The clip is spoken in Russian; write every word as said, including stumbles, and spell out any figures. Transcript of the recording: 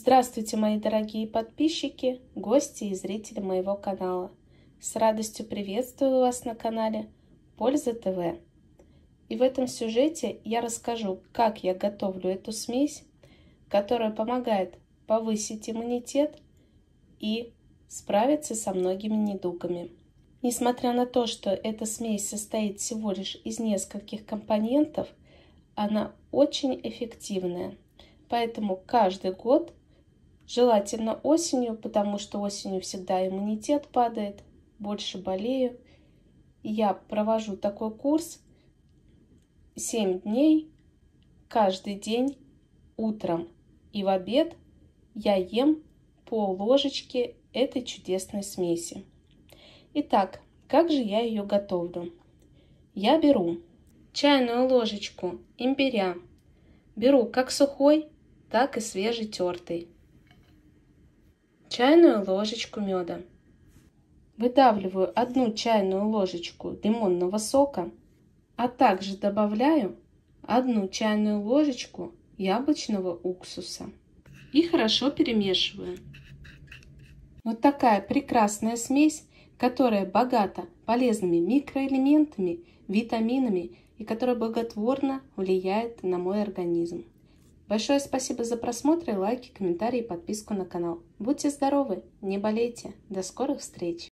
Здравствуйте, мои дорогие подписчики, гости и зрители моего канала. С радостью приветствую вас на канале Польза ТВ. И в этом сюжете я расскажу, как я готовлю эту смесь, которая помогает повысить иммунитет и справиться со многими недугами. Несмотря на то, что эта смесь состоит всего лишь из нескольких компонентов, она очень эффективная. Поэтому каждый год, желательно осенью, потому что осенью всегда иммунитет падает, больше болею, я провожу такой курс семь дней, каждый день утром и в обед я ем по ложечке этой чудесной смеси. Итак, как же я ее готовлю? Я беру чайную ложечку имбиря, беру как сухой, так и свежетертый, чайную ложечку меда, выдавливаю одну чайную ложечку лимонного сока, а также добавляю одну чайную ложечку яблочного уксуса и хорошо перемешиваю. Вот такая прекрасная смесь, которая богата полезными микроэлементами, витаминами и которая благотворно влияет на мой организм. Большое спасибо за просмотр, лайки, комментарии и подписку на канал. Будьте здоровы, не болейте. До скорых встреч!